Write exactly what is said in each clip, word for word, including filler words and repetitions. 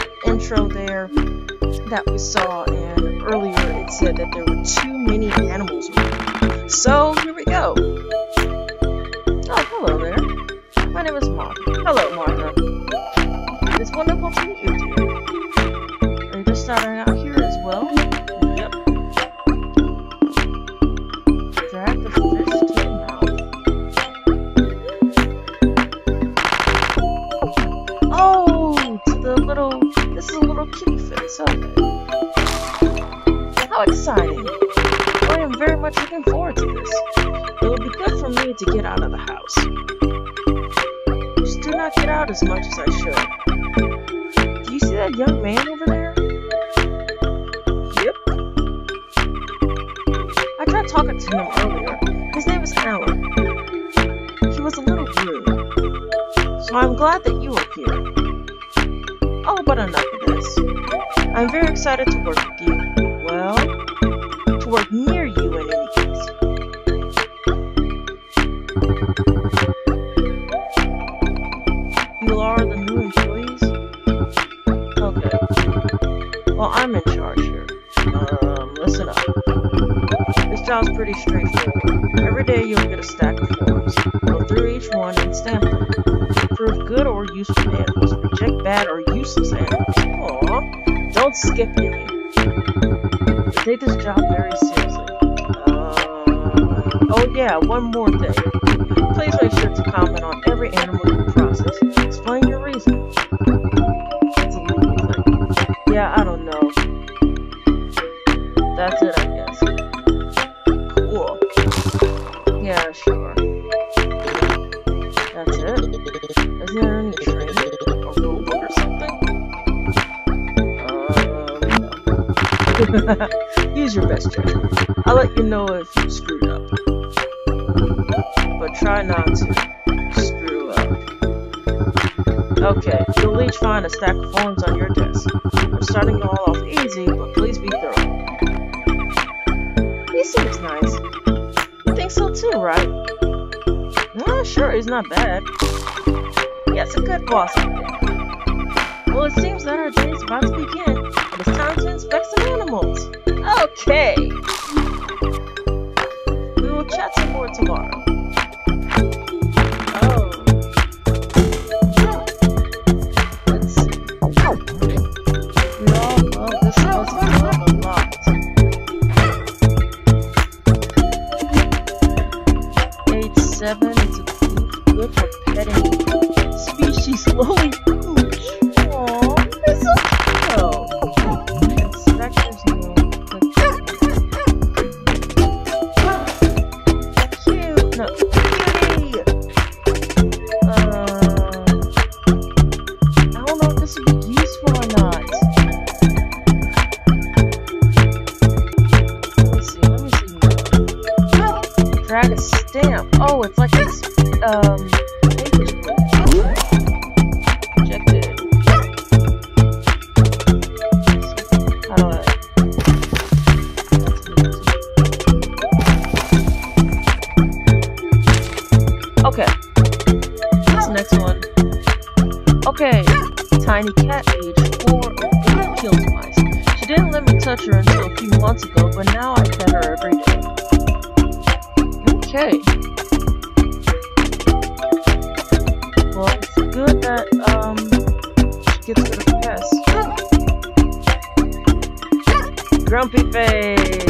intro there that we saw, and earlier it said that there were too many animals around. So here we go. Oh, hello there. My name is Martha. Hello, Martha. It's wonderful to meet you, dear. Are you just starting out here as well? Yep. Drag the fish to your mouth. Oh, to the little... This is a little kitty face, okay. How exciting. I am very much looking forward to this. It would be good for me to get out of the house. Just do not get out as much as I should. Do you see that young man over there? Yep. I tried talking to him earlier. His name is Alan. He was a little rude. So I'm glad that you are here. Oh, but enough of this. I'm very excited to work with you. Well, to work near you in any case. You are the new employees? Okay. Well, I'm in charge here. Um, listen up. This job's pretty straightforward. Every day you'll get a stack of forms. Go through each one and stamp them. Approve good or useful animals. Reject bad or useless animals. Aww. Don't skip any. Take this job very seriously. Uh, oh yeah, one more thing. Please make sure to comment on every animal you process. Explain your reason. That's a legal thing. Yeah, I don't know. That's it, I guess. Cool. Yeah, sure. That's it? Is there any training? A rulebook or something? Um, use your best judgment. I'll let you know if you screwed up. But try not to screw up. Okay, you'll each find a stack of forms on your desk. I'm starting you all off easy, but please be thorough. He seems nice. You think so too, right? Ah, sure, he's not bad. Yes, a good boss, I think. Well, it seems that our day is about to begin. It is time to inspect some animals. Okay. We will chat some more tomorrow. Oh. Let's see. We all love this house a lot. Age seven is a good for petting. Species lowly pooch. Aww, that's so cute. Inspector's note. Cute. No, cutie. Uh, I don't know if this would be useful or not. Let me see. Let me see. Drag a stamp. Oh, it's like this. Um. Okay, what's the next one? Okay, tiny cat, age four, killed mice. She didn't let me touch her until a few months ago, but now I pet her every day. Okay. Well, it's good that, um, she gets rid of pests. Grumpy face!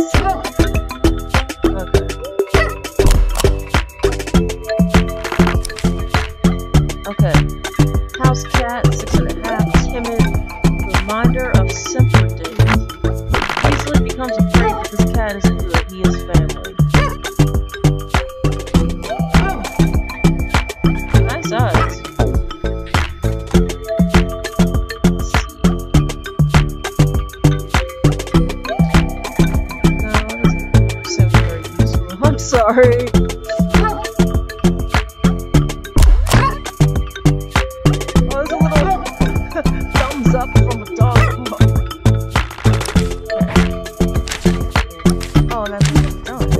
Okay. House cat, six and a half, timid, reminder of simpler days. Easily becomes afraid that this cat isn't good, he is family. Nice eyes. Let's see. No, it doesn't sound very useful. I'm sorry. Up from a dog. Oh, that's done.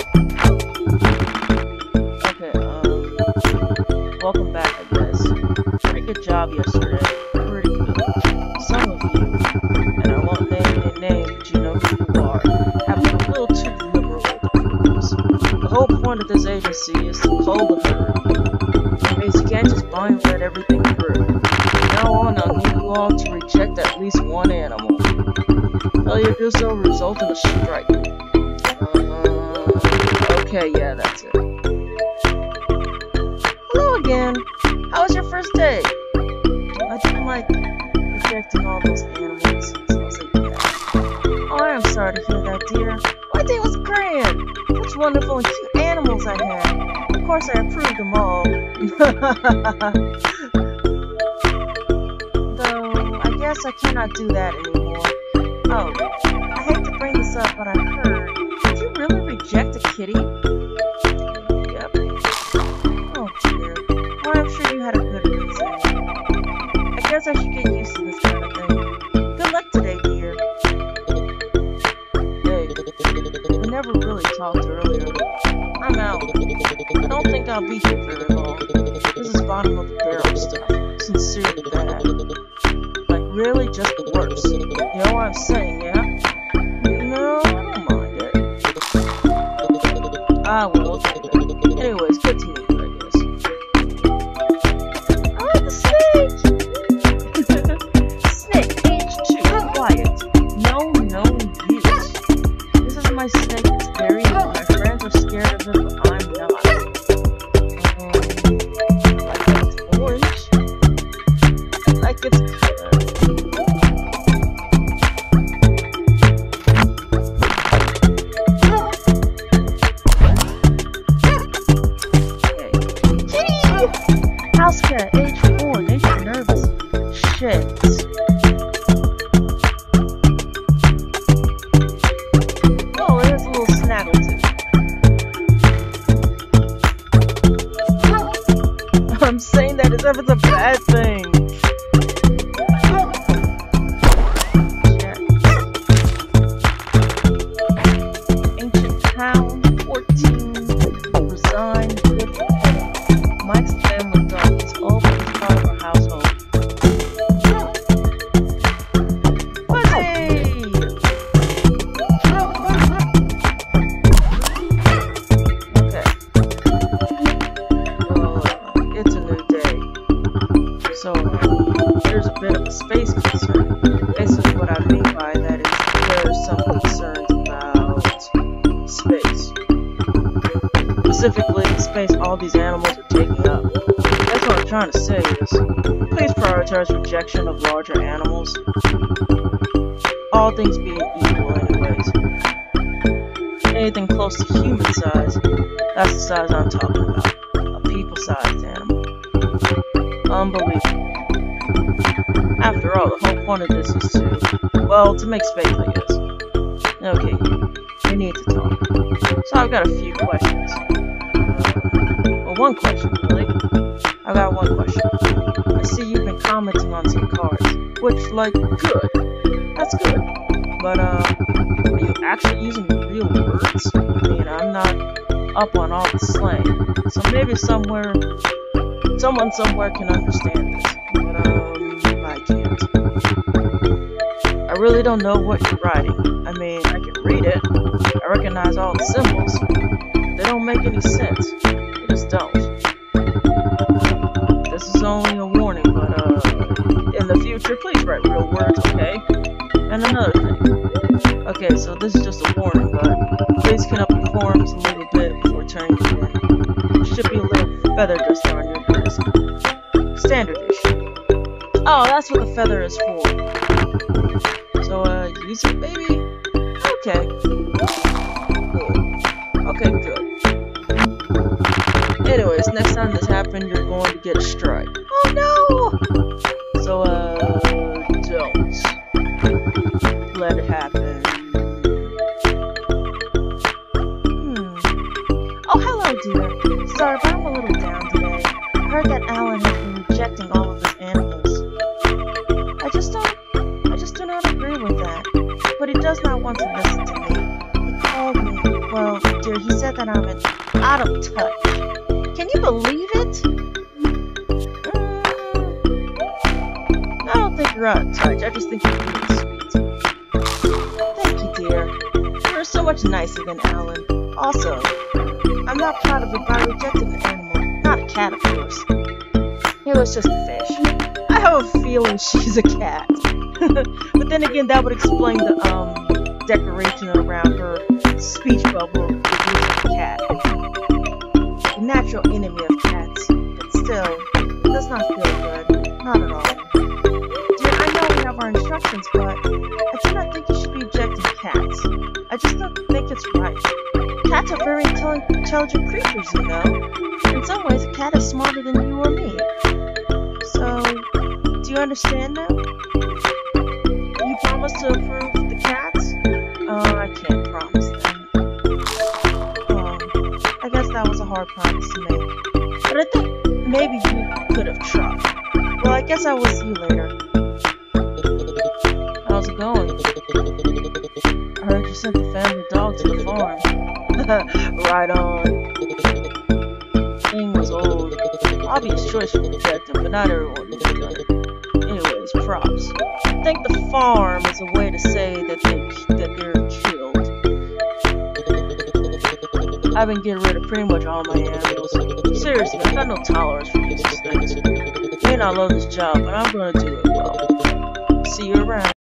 Okay, um, welcome back, I guess. good job yesterday. Pretty good. Some of you, and I won't name any names, but you know who you are, have been a little too liberal with the rules. The whole point of this agency is to cull the herd. That means you can't just blind let everything through. From now on, I'll need you all to reject at least one animal. Failure to do so will result in a strike. Uh, okay, yeah, that's it. Hello again. How was your first day? I didn't like rejecting all those animals, so I was like, yeah. Oh, I am sorry to hear that, dear. My day was grand. Such wonderful and cute animals I had. Of course, I approved them all. Though, I guess I cannot do that anymore. Oh, I hate to bring this up, but I heard. Did you really reject a kitty? Yep. Oh, dear. Well, I'm sure you had a good reason. I guess I should get used to this kind of thing. Good luck today, dear. Hey, we never really talked earlier. I'm out. I don't think I'll be here very long. This is bottom of the barrel stuff. Sincerely bad. Like, really just the worst. You know what I'm saying, yeah? No, I don't mind it. Ah, well, okay then. Anyways, good to meet you, I guess. I like the snake! Snake, age two, quiet. No, no use. This is my snake that's very new. My friends are scared of it, but I'm not. Um, like it's orange. Like it's color. House cat, age four, nature nervous. Shit. Oh, there's a little snaggletooth. I'm saying that as if it's a bad thing. Shit. Ancient hound, fourteen, resigned, good. Mike's family dog is always part of our household. Fuzzy! Okay. Well, it's a new day. So, uh, there's a bit of a space concern. Basically what I mean by that is there are some concerns about space. Specifically, the space all these animals are taking up. That's what I'm trying to say is, please prioritize rejection of larger animals. All things being equal anyways. Anything close to human size, that's the size I'm talking about. A people-sized animal. Unbelievable. After all, the whole point of this is to, well, to make space, I guess. Okay, we need to talk. So I've got a few questions. Well, one question, really. I got one question. I see you've been commenting on some cards, which, like, good. That's good. But, uh, are you actually using real words? I mean, I'm not up on all the slang. So maybe somewhere, someone somewhere can understand this. But, um, I can't. I really don't know what you're writing. I mean, I can read it. I recognize all the symbols. They don't make any sense. They just don't. This is only a warning, but uh, in the future, please write real words, okay? And another thing. Okay, so this is just a warning, but please clean up the forms a little bit before turning them in. There should be a little feather duster on your desk. Standard issue. Oh, that's what the feather is for. So, uh, use it, baby? Okay. Good. Okay, good. Anyways, next time this happens, you're going to get a strike. Oh no! So, uh, don't let it happen. Hmm. Oh, hello, dear. Sorry, but I'm a little down today. I heard that Alan has been rejecting all of his animals. I just don't, I just do not agree with that. But he does not want to listen to me. He called me. Well, dear, he said that I'm in, out of touch. Can you believe it? Mm, you're out of touch. I just think you're really sweet. Thank you, dear. You're so much nicer than Alan. Also, I'm not proud of it, but I rejected an animal. Not a cat, of course. It was just a fish. I have a feeling she's a cat. But then again, that would explain the um decoration around her speech bubble with a cat. The natural enemy of cats. But still, it does not feel good. Not at all. Dear, I know we have our instructions, but I do not think you should be rejecting cats. I just don't think it's right. Cats are very intelligent creatures, you know. In some ways, a cat is smarter than you or me. So, do you understand now? You promise to approve the cats? Oh, I can't promise that. Oh, I guess that was a hard promise to make. But I think maybe you could have tried. Well, I guess I will see you later. How's it going? I heard you sent the family dog to the farm. Right on. Thing was old. Obvious choice to protect him, but not everyone was good. Anyways, props. I think the farm is a way to say that they that they're killed. I've been getting rid of pretty much all my animals. Seriously, I've got no tolerance for these things. I may not love this job, but I'm gonna do it well. See you around.